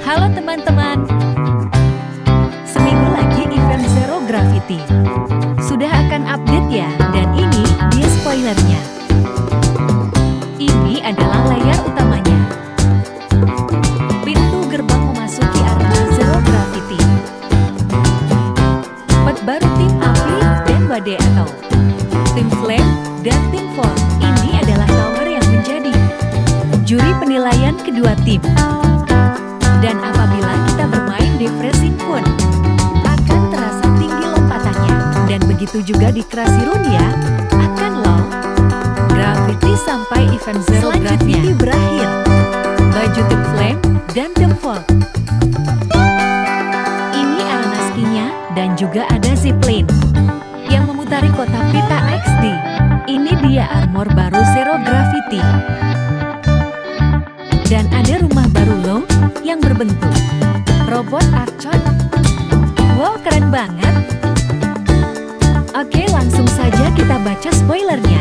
Halo teman-teman, seminggu lagi event Zero Gravity sudah akan update ya, dan ini dia spoilernya. Ini adalah layar utamanya, pintu gerbang memasuki area Zero Gravity. Empat baru tim api dan badai atau tim flame dan tim fall. Ini adalah tower yang menjadi juri penilaian kedua tim. Dan apabila kita bermain di freezing pun akan terasa tinggi lompatannya. Dan begitu juga di Crazy Run ya, akan low gravity sampai event Zero Gravity berakhir. Baju tim flame dan tim fall. Ini arena skinya dan juga ada zipline yang memutari kota pita XD. Ini dia armor baru Zero Gravity. Dan ada rumah baru loh yang berbentuk robot Archon. Wow, keren banget. Oke, langsung saja kita baca spoilernya.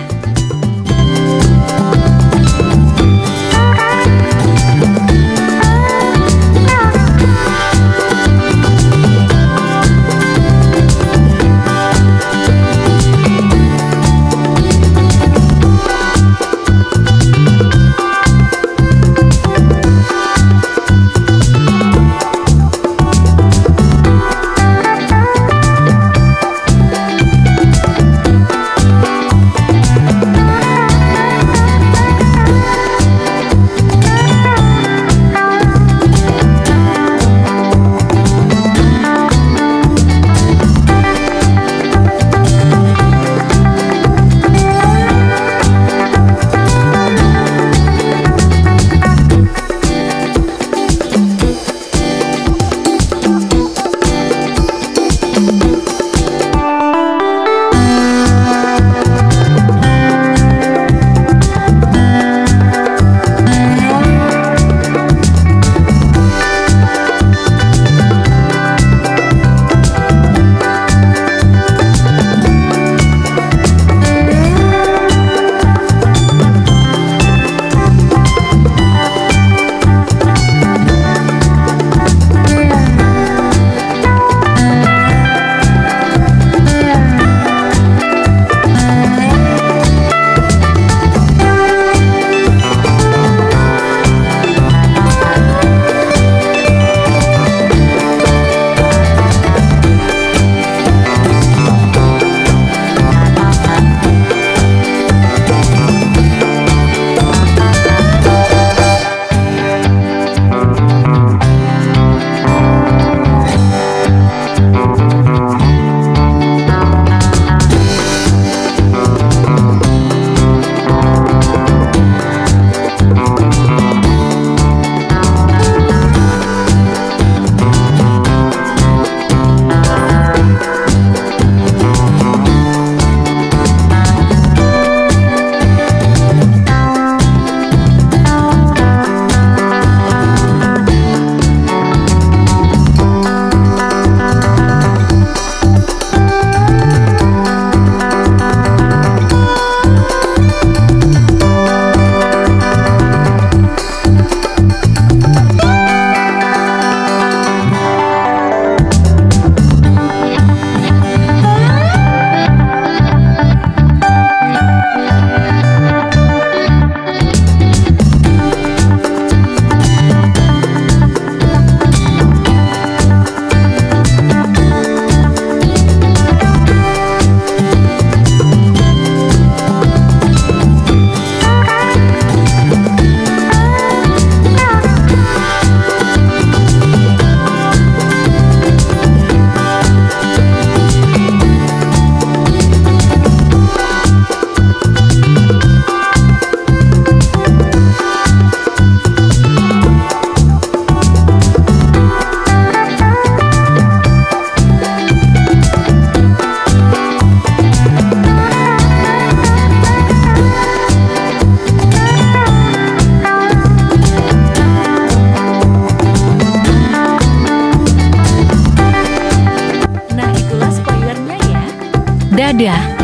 Dadah.